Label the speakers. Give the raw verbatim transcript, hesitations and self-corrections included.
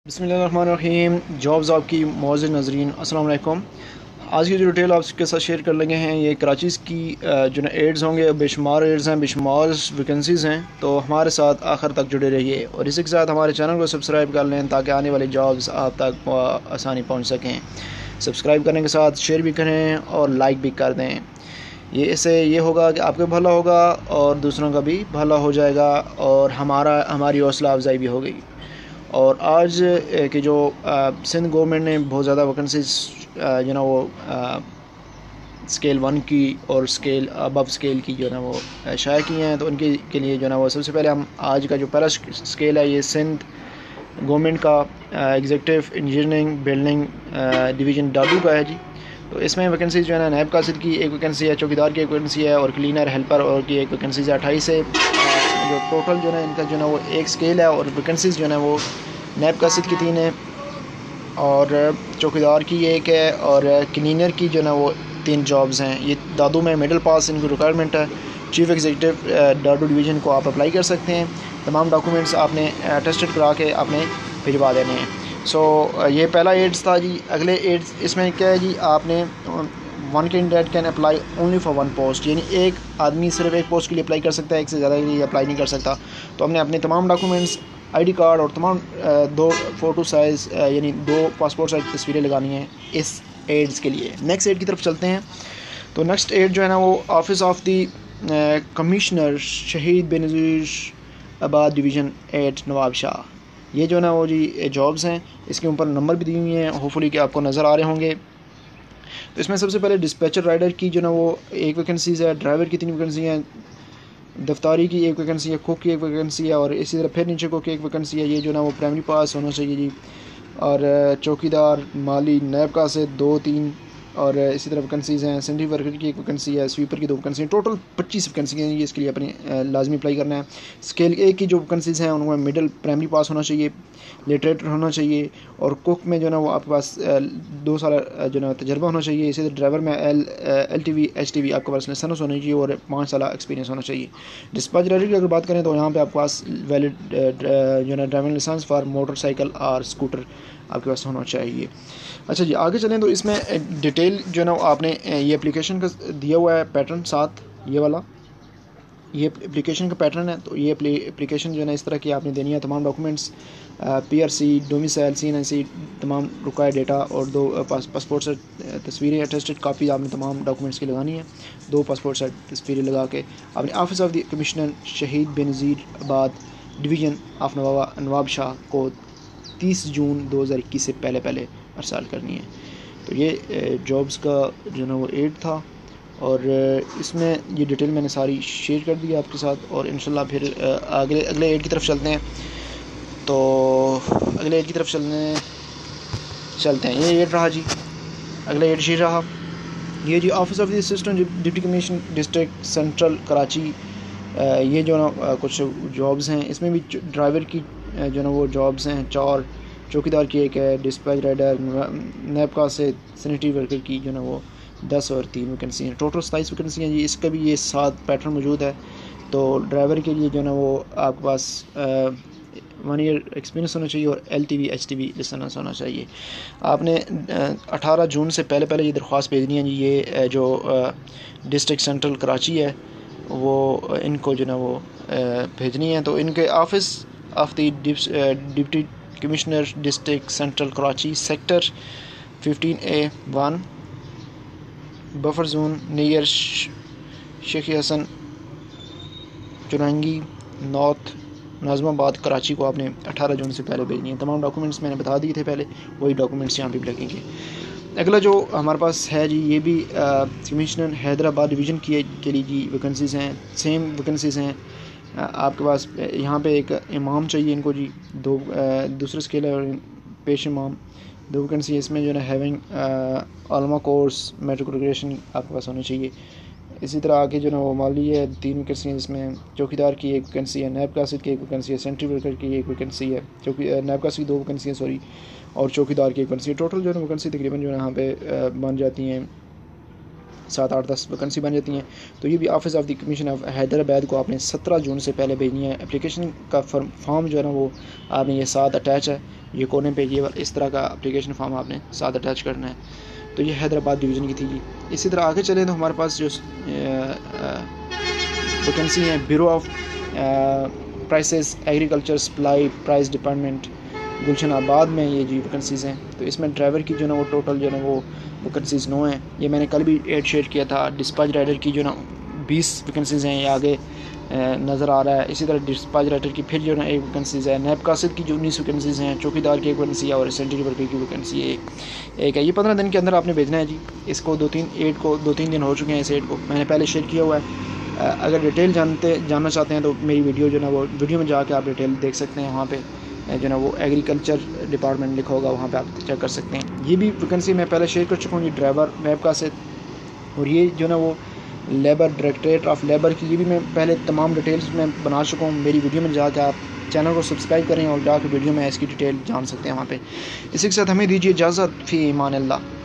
Speaker 1: बिस्मिल्लाहिर्रहमानिर्रहीम। जॉब्स आपकी मौजूद नज़रीन अस्सलाम वालेकुम। आज की जो डिटेल आपके साथ शेयर कर लेंगे हैं ये कराची की जो ना एड्स होंगे, बेशुमार एड्स हैं, बेशुमार वैकेंसीज़ हैं। तो हमारे साथ आखिर तक जुड़े रहिए और इसी के साथ हमारे चैनल को सब्सक्राइब कर लें ताकि आने वाली जॉब्स आप तक आसानी पहुँच सकें। सब्सक्राइब करने के साथ शेयर भी करें और लाइक भी कर दें। ये इससे ये होगा कि आपका भला होगा और दूसरों का भी भला हो जाएगा और हमारा हमारी हौसला अफजाई भी होगी। और आज की जो सिंध गवर्नमेंट ने बहुत ज़्यादा वैकेंसीज जो ना वो आ, स्केल वन की और स्केल अबव स्केल की जो ना वो शाया की हैं। तो उनके के लिए जो ना वो सबसे पहले हम आज का जो पहला स्केल है ये सिंध गवर्नमेंट का executive engineering building division Dadu का है जी। तो इसमें वैकेंसीज जो है ना नायब कासिद की एक वैकेंसी है, चौकीदार की एक वैकेंसी है और क्लीनर हेल्पर और की एक वैकेंसी है। अट्ठाईस है जो टोटल जो है इनका जो है वो एक स्केल है और वैकेंसीज जो है वो नायब कासिद की तीन है और चौकीदार की एक है और क्लीनर की जो है वो तीन जॉब्स हैं। ये दादू में मिडिल पास इनकी रिक्वायरमेंट है। चीफ एग्जीक्यूटिव डाडू डिवीज़न को आप अप्लाई कर सकते हैं। तमाम डॉक्यूमेंट्स आपने टेस्टेड करा के आपने भिजवा देने हैं। सो so, ये पहला एड्स था जी। अगले एड्स इसमें क्या है जी, आपने one candidate can apply only for one post, यानी एक आदमी सिर्फ एक पोस्ट के लिए अप्लाई कर सकता है, एक से ज़्यादा के लिए अप्लाई नहीं कर सकता। तो हमने अपने तमाम डॉक्यूमेंट्स आईडी कार्ड और तमाम दो फ़ोटो साइज़ यानी दो पासपोर्ट साइज तस्वीरें लगानी हैं इस एड्स के लिए। नेक्स्ट एड की तरफ चलते हैं। तो नेक्स्ट एड जो है ना वो office of the commissioner Shaheed Benazir Abad division eight Nawab Shah. ये जो ना वो जी जॉब्स हैं, इसके ऊपर नंबर भी दी हुई हैं, होपफुली कि आपको नज़र आ रहे होंगे। तो इसमें सबसे पहले डिस्पैचर राइडर की जो ना वो एक वैकेंसीज़ है, ड्राइवर की तीन वैकेंसी हैं, दफ्तारी की एक वैकेंसी है, कुक की एक वैकेंसी है और इसी तरह फिर नीचे कुक की एक वैकेंसी है। ये जो ना वो प्राइमरी पास होना चाहिए जी। और चौकीदार माली नैब का से दो तीन और इसी तरह वैकेंसीज़ हैं। सेंट्री वर्कर की एक वैकेंसी है, स्वीपर की दो वैकेंसी हैं। टोटल पच्चीस वैकेंसी हैं। ये इसके लिए अपनी लाजमी अप्लाई करना है। स्केल ए की जो वैकेंसीज़ हैं उनमें मिडिल प्राइमरी पास होना चाहिए, लिटरेटर होना चाहिए और कुक में जो ना वो आपके पास दो साल जो ना तजर्बा होना चाहिए। इसी तरह ड्राइवर में L L T V H T V आपके पास लाइसेंस होना चाहिए और पाँच साल एक्सपीरियंस होना चाहिए। डिस्पैच राइडर की अगर बात करें तो यहाँ पे आपके पास वैलिड जो ना ड्राइविंग लाइसेंस फॉर मोटरसाइकिल और स्कूटर आपके पास होना चाहिए। अच्छा जी, आगे चलें तो इसमें डिटेल जो ना आपने ये एप्लीकेशन का दिया हुआ है पैटर्न साथ, ये वाला ये एप्लीकेशन का पैटर्न है। तो ये एप्लीकेशन जो है ना इस तरह की आपने देनी है। तमाम documents P R C domicile C N I C तमाम रिक्वायर्ड डेटा और दो पासपोर्ट से तस्वीरें अटेस्टेड कापी आपने तमाम डॉक्यूमेंट्स की लगानी है। दो पासपोर्ट से तस्वीरें लगा के आपने office of the commissioner Shaheed Benazir Abad division of Nawab Nawab Shah को तीस जून दो हज़ार इक्कीस से पहले पहले अरसाल करनी है। तो ये जॉब्स का जो ना वो एड था और इसमें ये डिटेल मैंने सारी शेयर कर दी आपके साथ और इंशाल्लाह फिर अगले अगले एड की तरफ चलते हैं। तो अगले एड की तरफ चलने चलते हैं। ये एड रहा जी, अगला एड शेयर रहा ये जी office of the assistant deputy commissioner district central Karachi. ये जो ना कुछ जॉब्स हैं, इसमें भी ड्राइवर की जो ना वो जॉब्स हैं चार, चौकीदार की एक है, डिस्पैच राइडर नैब से सैनिटरी वर्कर की जो ना वो दस और तीन वैकेंसी हैं। टोटल सताईस वैकेंसी हैं जी। इसका भी ये सात पैटर्न मौजूद है। तो ड्राइवर के लिए जो ना वो आपके पास वन ईयर एक्सपीरियंस होना चाहिए और L T V H T V licence होना चाहिए। आपने अठारह जून से पहले पहले ये दरख्वास्त भेजनी है जी। ये जो डिस्ट्रिक्ट सेंट्रल कराची है वो इनको जो ना वो भेजनी है। तो इनके office of the deputy commissioner district central Karachi sector fifteen A one buffer zone near Sheikh Hasan Chowrangi north Nazimabad Karachi को आपने अठारह जून से पहले भेजनी है। तमाम डॉक्यूमेंट्स मैंने बता दिए थे पहले, वही डॉक्यूमेंट्स यहाँ पे भी लगेंगे। अगला जो हमारे पास है जी ये भी कमिश्नर हैदराबाद डिवीज़न की के लिए जी वैकेंसीज़ हैं, सेम वैकेंसीज़ हैं आपके पास। यहाँ पे एक इमाम चाहिए इनको जी, दो दूसरे स्केल है और पेश इमाम दो वैकेंसी है। इसमें जो है हैविंग आलमा कोर्स मेट्रिकुलेशन आपके पास होनी चाहिए। इसी तरह आगे जो ना वो माली है तीन वैकेंसी हैं, जिसमें चौकीदार की एक वैकेंसी है, नैब कासिद की एक वैकेंसी है, सेंट्री वर्कर की एक वैकेंसी है, चौकी नैब कासिद की दो वैकेंसी है सॉरी और चौकीदार की एक वैकेंसी है। टोटल जो है वैकेंसी तकरीबन जो है यहाँ पे बन जाती हैं सात आठ दस वैकेंसी बन जाती हैं। तो ये भी office of the commission of Hyderabad को आपने सत्रह जून से पहले भेजनी है। एप्लीकेशन का फॉर्म जो है ना वो आपने ये साथ अटैच है, ये कोने पे ये इस तरह का एप्लीकेशन फॉर्म आपने साथ अटैच करना है। तो ये हैदराबाद डिवीज़न की थी। इसी तरह आगे चलें तो हमारे पास जो वैकेंसी है bureau of prices agriculture supply price department Gulshan Abad में ये जी वैकेंसीज़ हैं। तो इसमें ड्राइवर की जो ना वो टोटल जो ना वो वैकेंसीज़ नौ हैं। ये मैंने कल भी एड शेयर किया था। डिस्पैच राइडर की जो ना बीस वैकेंसीज़ हैं, ये आगे नज़र आ रहा है। इसी तरह डिस्पैच राइडर की फिर जो ना एक वैकेंसीज़ है। नैब कासिद की जो उन्नीस वैकेंसीज़ हैं। चौकीदार की एक वैकेंसी है और सेंट्री वर्कर की वैकेंसी एक एक है। ये पंद्रह दिन के अंदर आपने भेजना है जी। इसको दो तीन एड को दो तीन दिन हो चुके हैं। इस एड को मैंने पहले शेयर किया हुआ है। अगर डिटेल जानते जानना चाहते हैं तो मेरी वीडियो जो ना वो वीडियो में जाके आप डिटेल देख सकते हैं। वहाँ पे जो ना वो एग्रीकल्चर डिपार्टमेंट लिखा होगा, वहाँ पे आप चेक कर सकते हैं। ये भी वैकेंसी मैं पहले शेयर कर चुका हूँ। ये ड्राइवर नैब कासिद और ये जो ना वो लेबर डायरेक्टरेट ऑफ लेबर की, ये भी मैं पहले तमाम डिटेल्स में बना चुका हूँ। मेरी वीडियो में जाके आप चैनल को सब्सक्राइब करें और जाके वीडियो में इसकी डिटेल जान सकते हैं वहाँ पे। इसी के साथ हमें दीजिए इजाज़त। फ़ी ईमान अल्लाह।